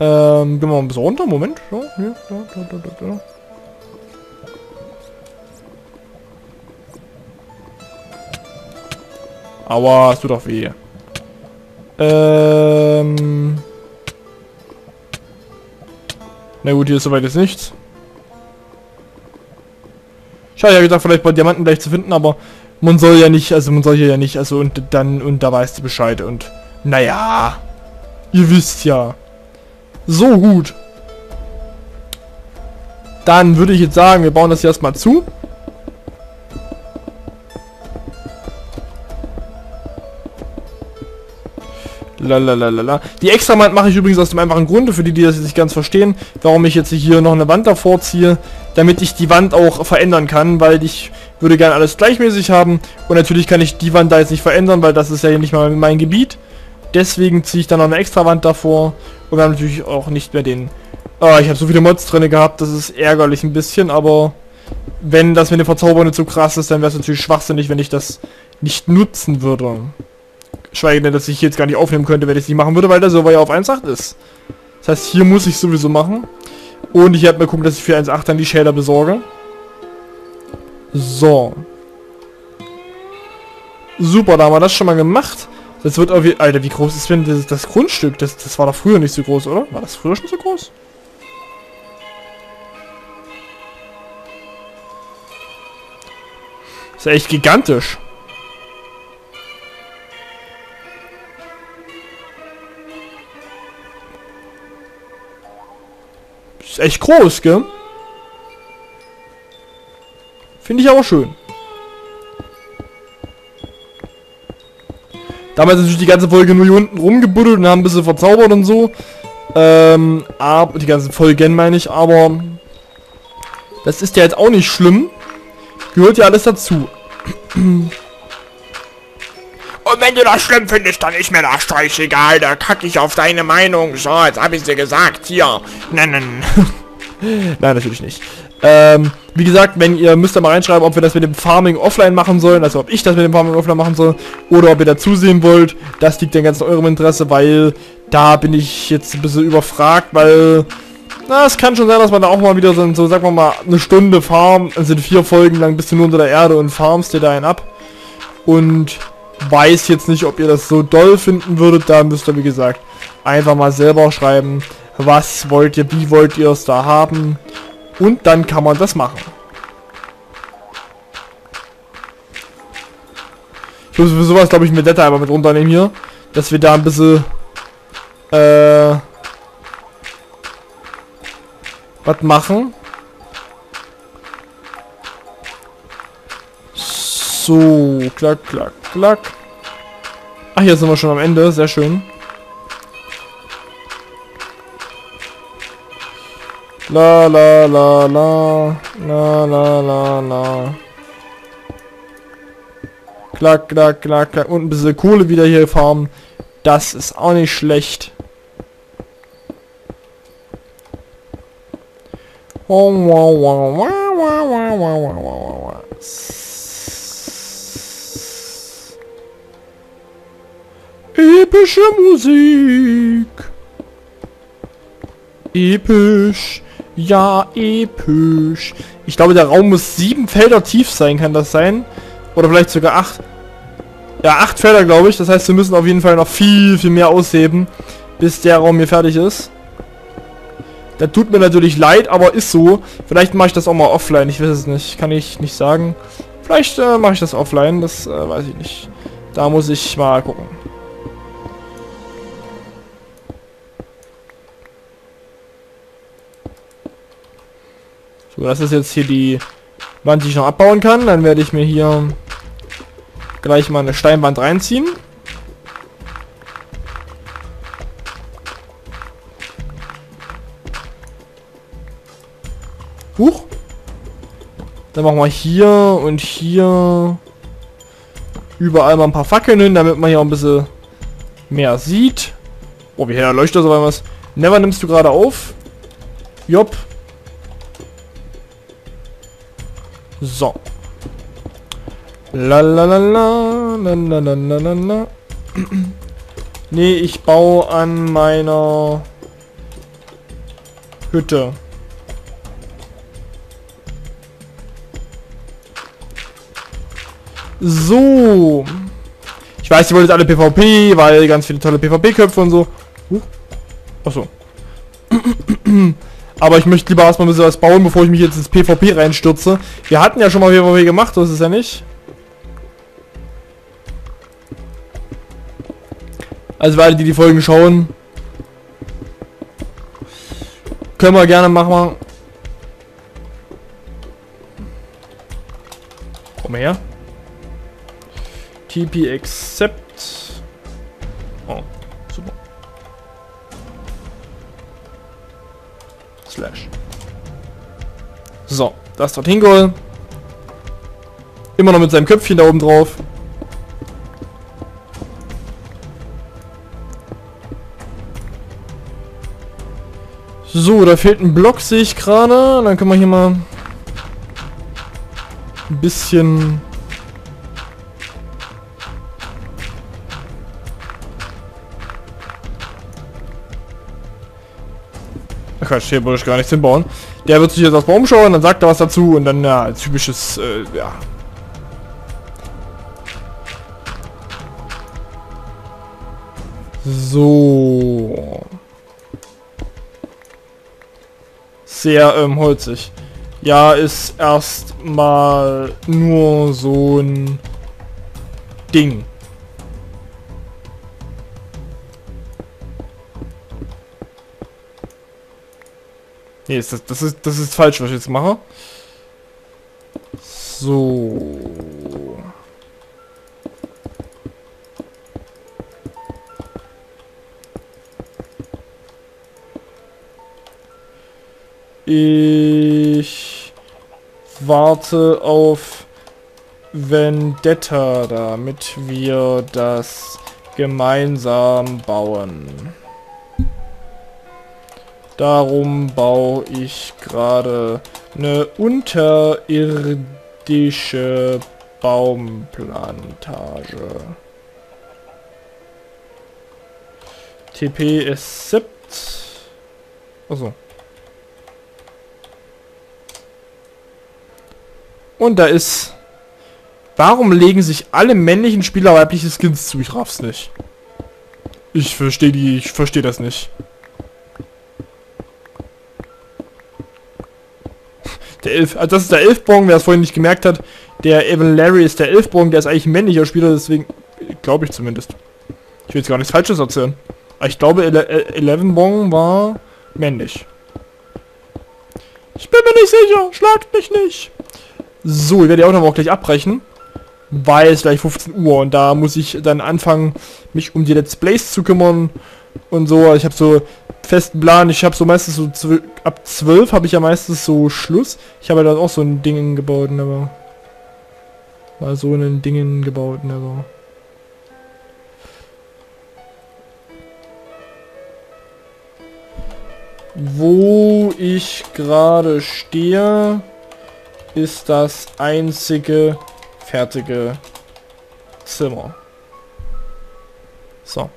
Gehen wir mal ein bisschen runter. Moment. So, hier, da. Aua, es tut doch weh. Na gut, hier ist soweit jetzt nichts. Schade, ich habe gedacht, vielleicht bei Diamanten gleich zu finden, aber man soll ja nicht, also man soll hier ja nicht, also und da weißt du Bescheid und naja, ihr wisst ja. So gut. Dann würde ich jetzt sagen, wir bauen das hier erstmal zu. Lalalala. Die Extrawand mache ich übrigens aus dem einfachen Grunde, für die, die das jetzt nicht ganz verstehen, warum ich jetzt hier noch eine Wand davor ziehe, damit ich die Wand auch verändern kann, weil ich würde gerne alles gleichmäßig haben und natürlich kann ich die Wand da jetzt nicht verändern, weil das ist ja hier nicht mal mein Gebiet. Deswegen ziehe ich dann noch eine Extrawand davor und wir haben natürlich auch nicht mehr den... Oh, ich habe so viele Mods drin gehabt, das ist ärgerlich ein bisschen, aber wenn das mit dem Verzaubern nicht so krass ist, dann wäre es natürlich schwachsinnig, wenn ich das nicht nutzen würde. Schweige denn, dass ich jetzt gar nicht aufnehmen könnte, wenn ich es nicht machen würde, weil der Server ja auf 1.8 ist. Das heißt, hier muss ich sowieso machen. Und ich werde mal gucken, dass ich für 1.8 dann die Shader besorge. So. Super, da haben wir das schon mal gemacht. Das wird irgendwie... Alter, wie groß ist denn das Grundstück? Das war doch früher nicht so groß, oder? War das früher schon so groß? Das ist ja echt gigantisch. Ist echt groß, gell? Finde ich aber schön. Damals natürlich die ganze Folge nur hier unten rumgebuddelt und haben ein bisschen verzaubert und so. Aber die ganzen Folgen meine ich, aber das ist ja jetzt auch nicht schlimm. Gehört ja alles dazu. Und wenn du das schlimm findest, dann ist mir das scheißegal. Da kacke ich auf deine Meinung. So, jetzt habe ich dir gesagt. Hier. Nein. Nein, natürlich nicht. Wie gesagt, wenn ihr müsst da mal reinschreiben, ob wir das mit dem Farming offline machen sollen. Also ob ich das mit dem Farming offline machen soll. Oder ob ihr da zusehen wollt. Das liegt dann ganz in eurem Interesse, weil da bin ich jetzt ein bisschen überfragt, weil... Na, es kann schon sein, dass man da auch mal wieder so sagen wir mal, eine Stunde farmt. Also 4 Folgen lang bist du nur unter der Erde und farmst dir da einen ab. Und... weiß jetzt nicht, ob ihr das so doll finden würdet. Da müsst ihr, wie gesagt, einfach mal selber schreiben, was wollt ihr, wie wollt ihr es da haben. Und dann kann man das machen. Ich muss für sowas, glaube ich, mit Data einfach mit runternehmen hier. Dass wir da ein bisschen... was machen. So, klack. Ach, hier sind wir schon am Ende. Sehr schön. La. Klack. Und ein bisschen Kohle wieder hier farmen. Das ist auch nicht schlecht. Epische Musik. Episch. Ja, episch. Ich glaube, der Raum muss 7 Felder tief sein, kann das sein? Oder vielleicht sogar 8. Ja, 8 Felder, glaube ich. Das heißt, wir müssen auf jeden Fall noch viel mehr ausheben, bis der Raum hier fertig ist. Das tut mir natürlich leid, aber ist so. Vielleicht mache ich das auch mal offline. Ich weiß es nicht. Kann ich nicht sagen. Vielleicht mache ich das offline. Das weiß ich nicht. Da muss ich mal gucken. So, das ist jetzt hier die Wand, die ich noch abbauen kann. Dann werde ich mir hier gleich mal eine Steinwand reinziehen. Huch. Dann machen wir hier und hier überall mal ein paar Fackeln hin, damit man hier auch ein bisschen mehr sieht. Oh, wie hell leuchtet das aber was. Never, nimmst du gerade auf? Jopp. So. Nee, ich baue an meiner Hütte. So. Ich weiß, ihr wollt jetzt alle PvP, weil ganz viele tolle PvP-Köpfe und so. Achso. Aber ich möchte lieber erstmal ein bisschen was bauen, bevor ich mich jetzt ins PvP reinstürze. Wir hatten ja schon mal PvP gemacht, so ist es ja nicht. Also für alle, die die Folgen schauen, können wir gerne machen. Komm her. TP accept. Oh, super. Slash. So, das dorthin geholt. Immer noch mit seinem Köpfchen da oben drauf. So, da fehlt ein Block, sehe ich gerade. Dann können wir hier mal ein bisschen... Ach Quatsch, hier wollte ich gar nichts hinbauen. Der wird sich jetzt aufs Baum schauen, dann sagt er was dazu und dann, ja, typisches, ja. So. Sehr, holzig. Ja, ist erstmal nur so ein Ding. Nee, das ist falsch, was ich jetzt mache. So. Ich warte auf Vendetta, damit wir das gemeinsam bauen. Darum baue ich gerade eine unterirdische Baumplantage. TP accept. Achso. Und da ist... Warum legen sich alle männlichen Spieler weibliche Skins zu? Ich raff's nicht. Ich verstehe das nicht. Der Elf, also das ist der Elfbong, wer es vorhin nicht gemerkt hat. Der Evan Larry ist der Elfbong, der ist eigentlich ein männlicher Spieler, deswegen glaube ich zumindest. Ich will jetzt gar nichts Falsches erzählen. Aber ich glaube, Elevenbong war männlich. Ich bin mir nicht sicher, schlagt mich nicht. So, ich werde ja auch noch gleich abbrechen, weil es gleich 15 Uhr und da muss ich dann anfangen, mich um die Let's Plays zu kümmern und so. Ich habe so festen Plan, ich habe so meistens so ab 12 habe ich ja meistens so Schluss. Ich habe dann auch so ein Ding gebaut, aber mal so ein Ding gebaut, aber wo ich gerade stehe, ist das einzige fertige Zimmer. So.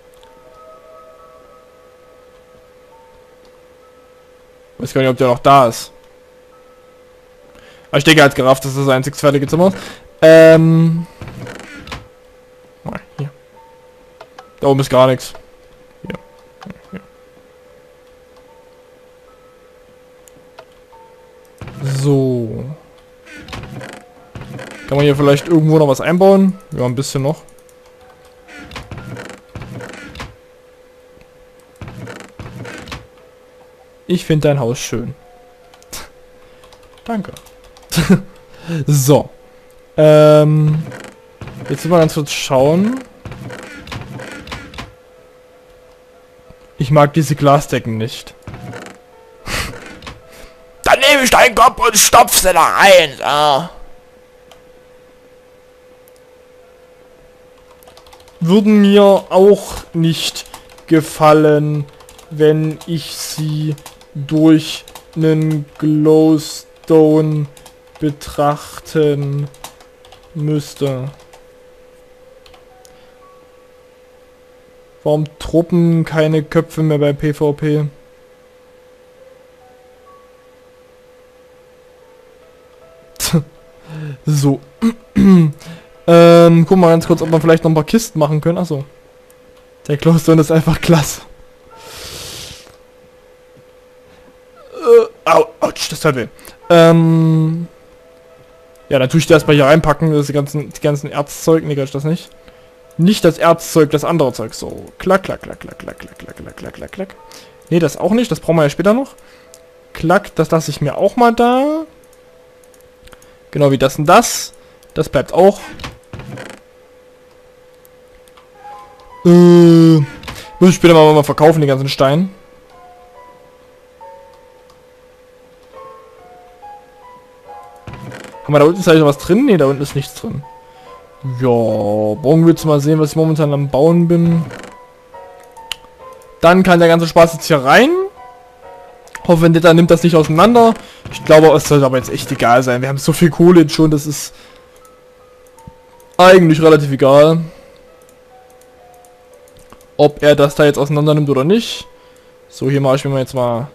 Ich weiß gar nicht, ob der noch da ist. Aber ich denke, er hat gerafft, dass das einzig fertige Zimmer ist. Hier. Da oben ist gar nichts. Hier. Hier. So. Kann man hier vielleicht irgendwo noch was einbauen? Ja, ein bisschen noch. Ich finde dein Haus schön. Danke. So. Jetzt müssen wir ganz kurz schauen. Ich mag diese Glasdecken nicht. Dann nehme ich deinen Kopf und stopf sie da rein. So. Würden mir auch nicht gefallen, wenn ich sie durch einen Glowstone betrachten müsste. Warum Truppen keine Köpfe mehr bei PvP? So. Gucken wir mal ganz kurz, ob wir vielleicht noch ein paar Kisten machen können. Achso. Der Glowstone ist einfach klasse. Autsch, das tat weh. Ja, dann tue ich das erstmal hier reinpacken. Das ist die ganzen Erzzeug. Nee, das nicht. Nicht das Erzzeug, das andere Zeug. So. Klack, klack, klack, klack, klack, klack, klack, klack, klack, klack, klack. Nee, das auch nicht. Das brauchen wir ja später noch. Klack, das lasse ich mir auch mal da. Genau wie das und das. Das bleibt auch. Muss ich später mal verkaufen, die ganzen Steine. Haben wir da unten vielleicht was drin? Ne, da unten ist nichts drin. Ja, morgen willst du mal sehen, was ich momentan am Bauen bin. Dann kann der ganze Spaß jetzt hier rein. Hoffe, Vendetta nimmt das nicht auseinander. Ich glaube, es sollte aber jetzt echt egal sein. Wir haben so viel Kohle jetzt schon, das ist eigentlich relativ egal. Ob er das da jetzt auseinander nimmt oder nicht. So, hier mache ich mir jetzt mal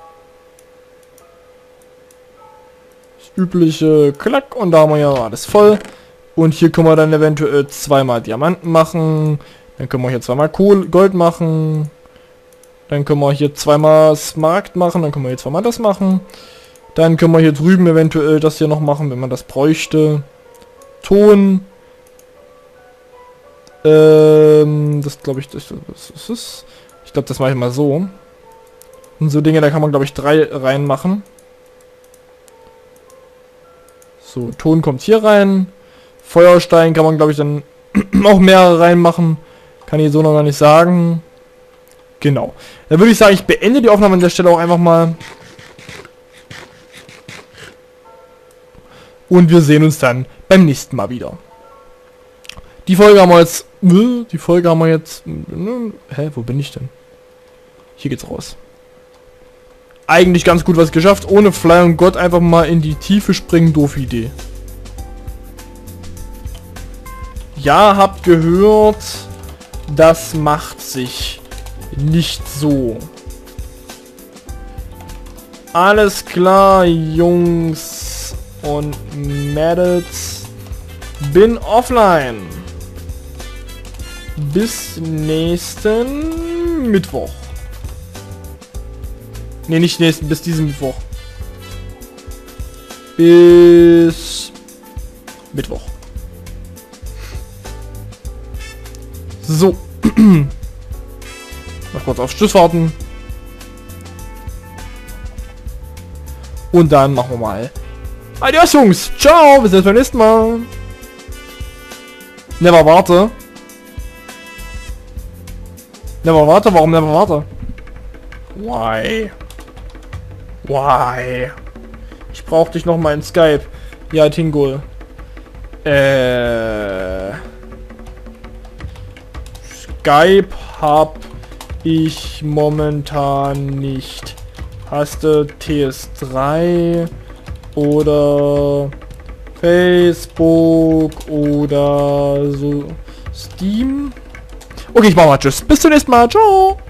das übliche Klack und da haben wir ja alles voll. Und hier können wir dann eventuell zweimal Diamanten machen. Dann können wir hier zweimal Gold machen. Dann können wir hier zweimal Smaragd machen. Dann können wir hier zweimal das machen. Dann können wir hier drüben eventuell das hier noch machen, wenn man das bräuchte. Ton. Das glaube ich, das ist. Ich glaube, das mache ich mal so. Und so Dinge, da kann man glaube ich 3 reinmachen. So, Ton kommt hier rein. Feuerstein kann man glaube ich dann auch mehrere reinmachen. Kann ich so noch gar nicht sagen. Genau. Dann würde ich sagen, ich beende die Aufnahme an der Stelle auch einfach mal. Und wir sehen uns dann beim nächsten Mal wieder. Die Folge haben wir jetzt... Hä, wo bin ich denn? Hier geht's raus. Eigentlich ganz gut was geschafft. Ohne Fly und Gott einfach mal in die Tiefe springen. Doofe Idee. Ja, habt gehört, das macht sich nicht so. Alles klar, Jungs und Mädels. Bin offline. Bis nächsten Mittwoch. Ne, nicht nächsten, bis diesen Mittwoch. Bis Mittwoch. So. Mal kurz auf Schluss warten. Und dann machen wir mal. Adios, Jungs. Ciao. Bis zum nächsten Mal. Never warte. Never warte? Warum never warte? Why? Why? Ich brauch dich noch mal in Skype. Ja, Tingol. Skype hab ich momentan nicht. Hast du TS3 oder Facebook oder so Steam? Okay, ich mach mal. Tschüss. Bis zum nächsten Mal. Ciao.